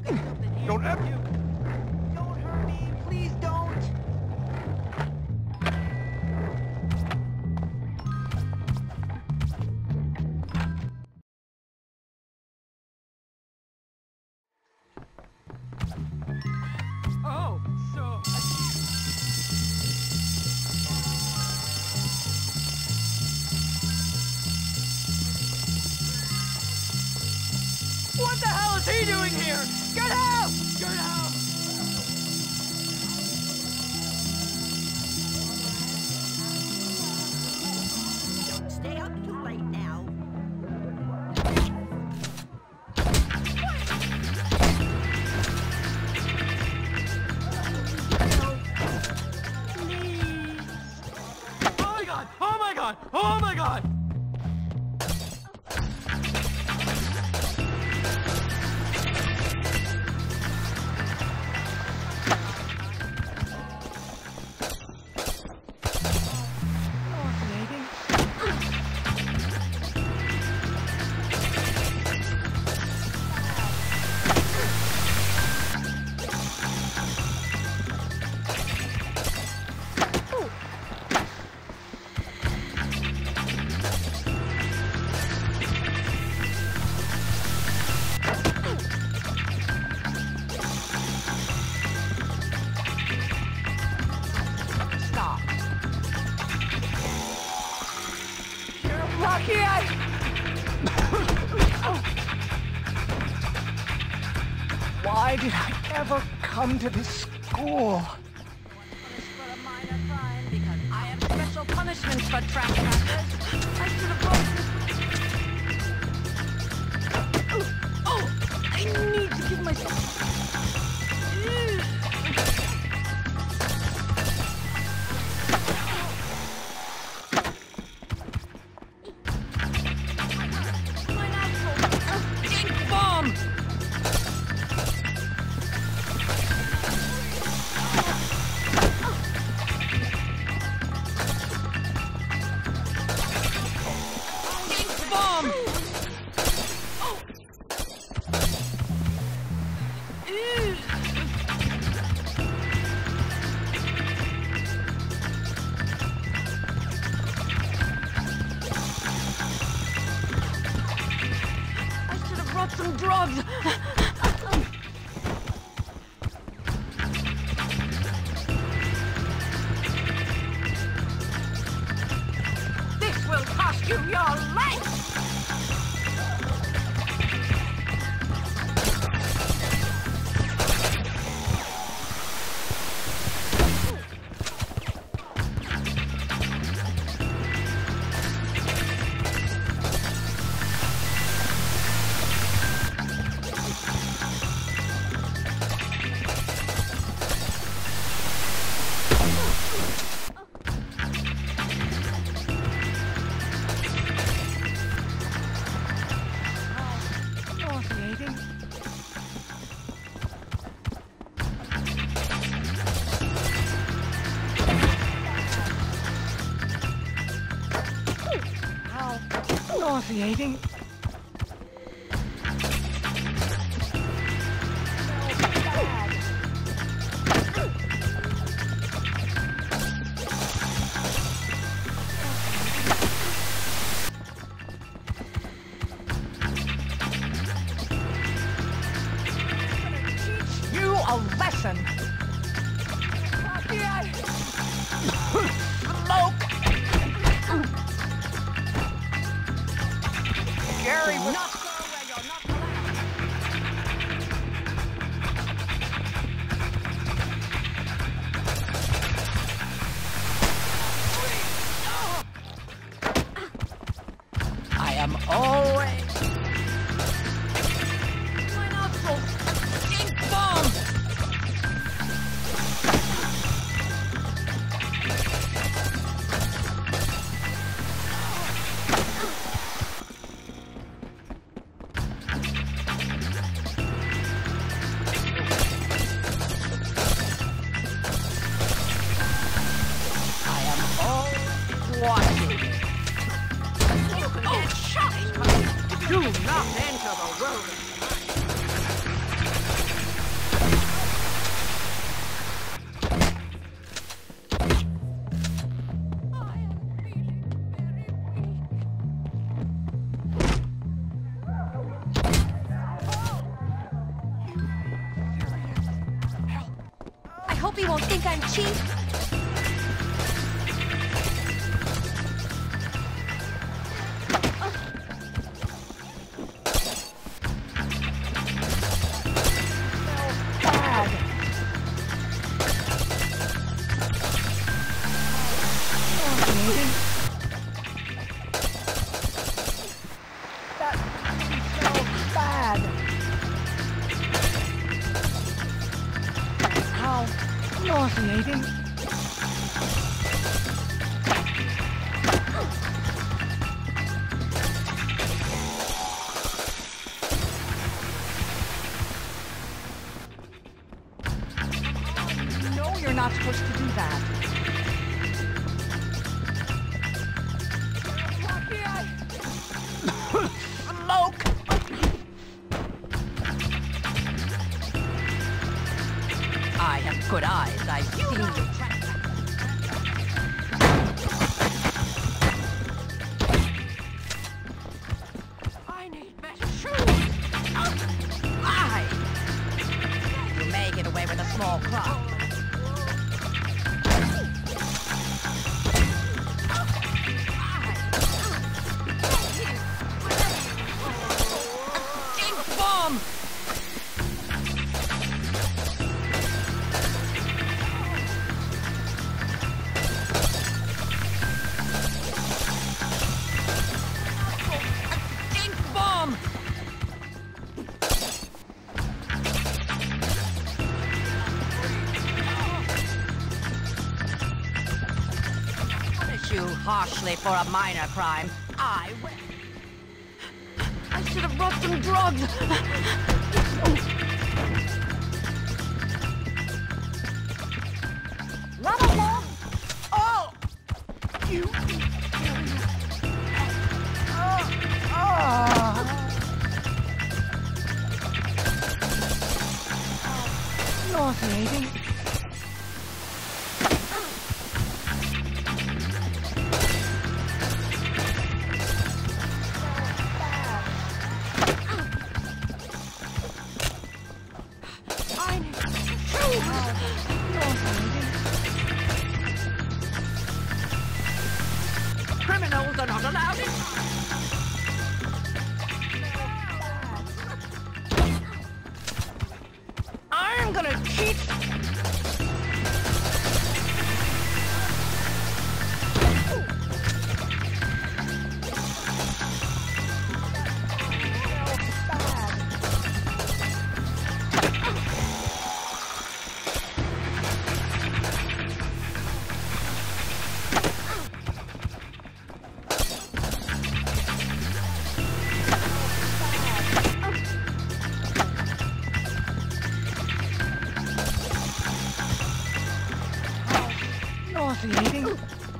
Don't ever... Don't hurt me, please don't. Oh, so... What the hell is he doing here? Get out! Get out! Don't stay up too late now. Oh my god! Oh my god! Oh my god! Why did I ever come to this school? For a minor crime, because I have special punishments for trespassers. I should have brought... Oh! I need to give myself... My nostrils! Stink bomb! Bomb! I should have brought some drugs. This will cost you your life. Nauseating. How nauseating. You a lesson. Smoke. Gary was Not go where you're not allowed. I am always My nostrils! Stink bomb! hope he won't think I'm cheap. Bad. Nauseating. That smells bad. How nauseating. No, you're not supposed to do that. Smoke! I have good eyes. I've seen you. I need better shoes. Why? You may get away with a small crop. Stink bomb! Stink bomb! Punish you harshly for a minor crime. I will. I should have brought some drugs. Run along! Oh! You... Nauseating. I need shoes. Nauseating. Criminals are not allowed in. I'm gonna keep. Nauseating.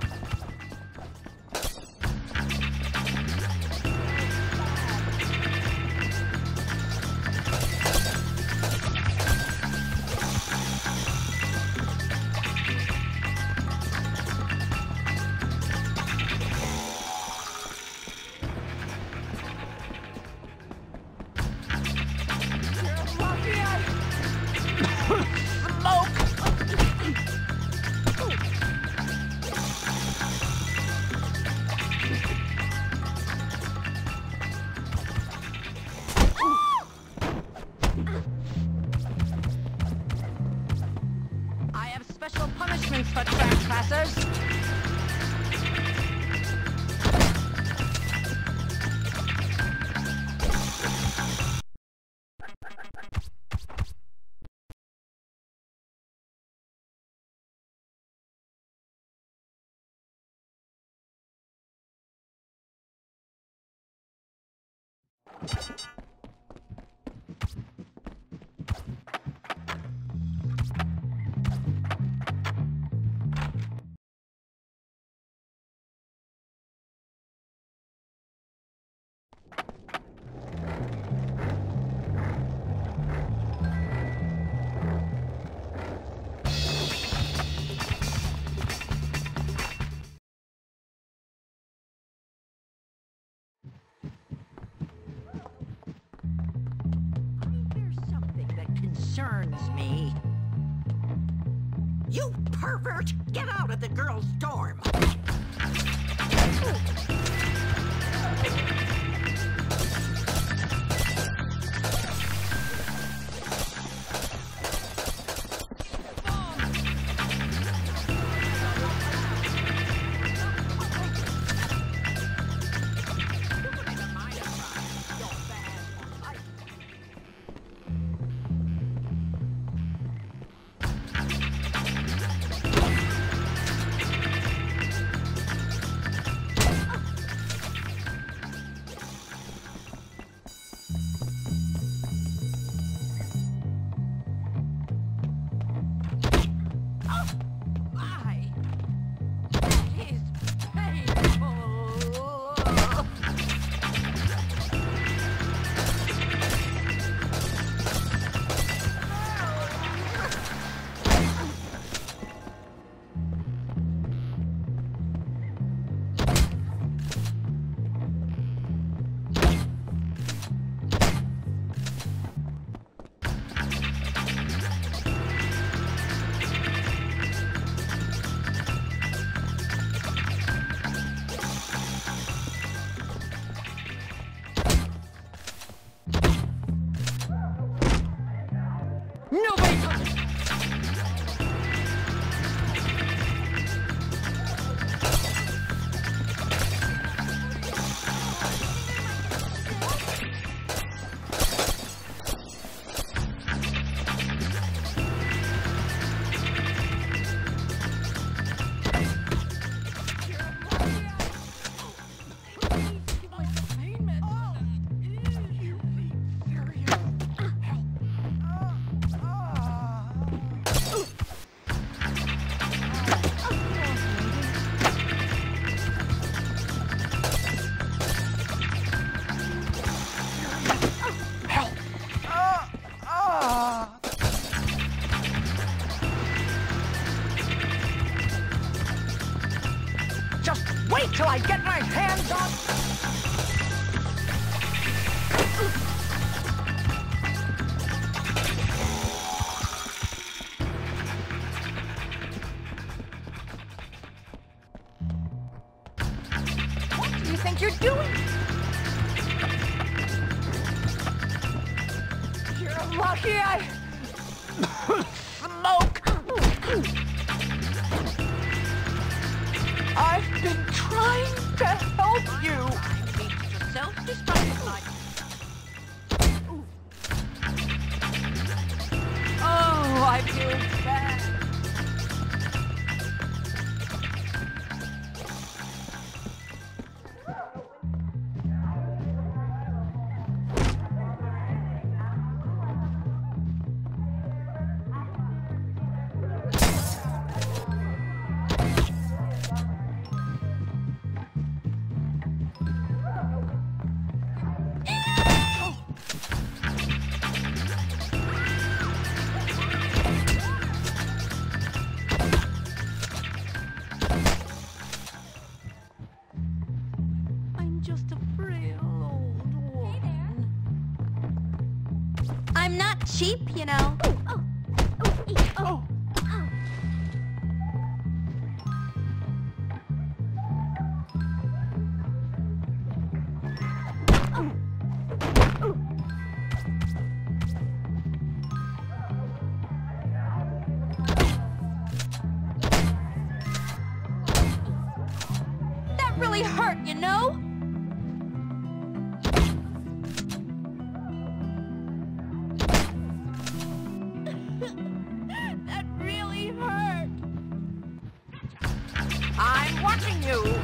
I have special punishments for trespassers. You pervert! Get out of the girls' dorm! Nobody touch it! Just wait till I get my hands on... What do you think you're doing? You're lucky I... smoke! I've been trying to help you! I reached your self-destruct like... Oh, I feel bad. Just a frail old woman. I'm not cheap, you know. Oh. That really hurt, you know? That really hurt. I'm watching you.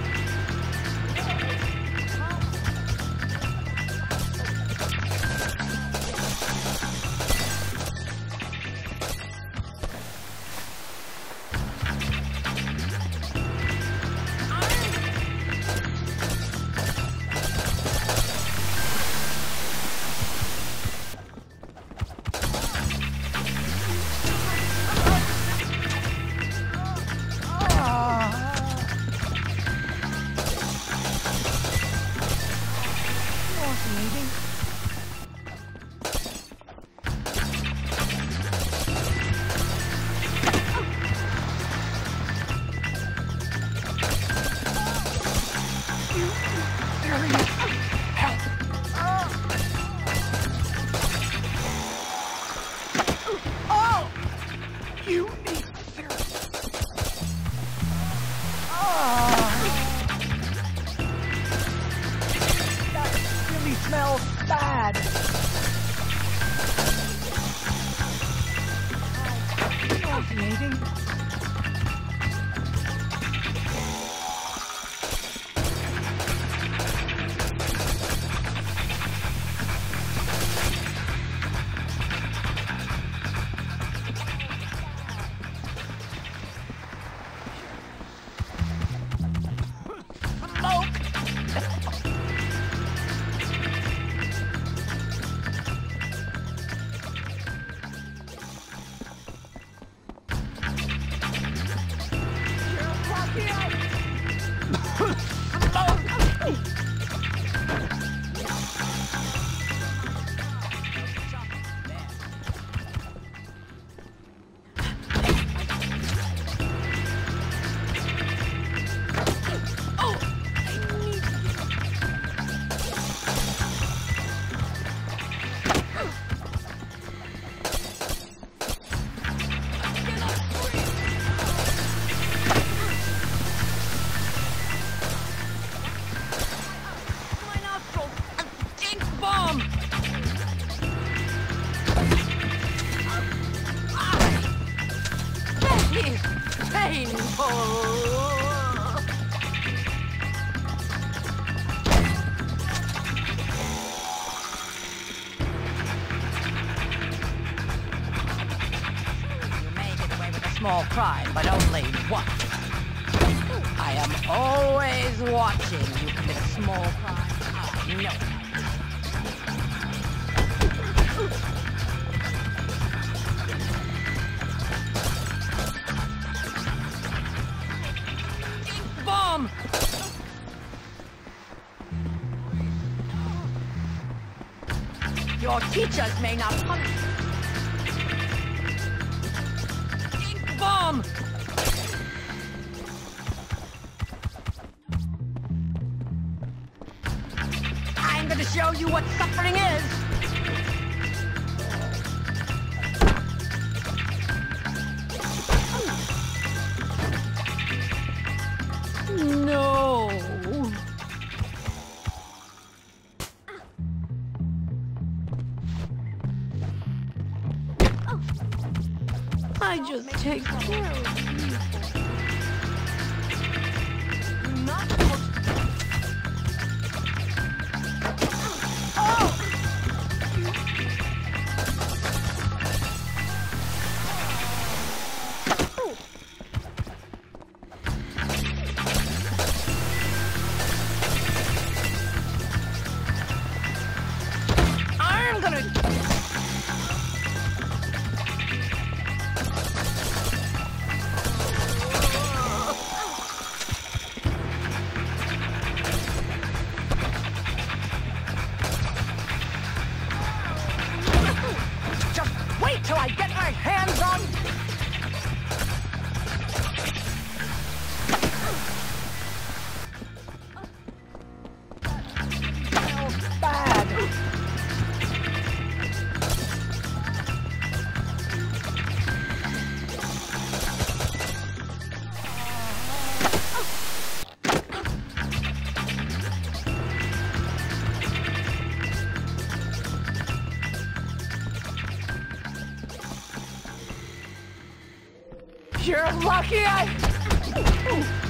You need therapy. Ah. That really smells bad. Nauseating. Small crime, but only one. I am always watching you commit a small crime. I know. Stink bomb! Your teachers may not punish you. Bomb! I'm gonna show you what suffering is! No! I just take care of you. Not I'm gonna... Wait till I get my hands on... That smells bad. You're lucky I...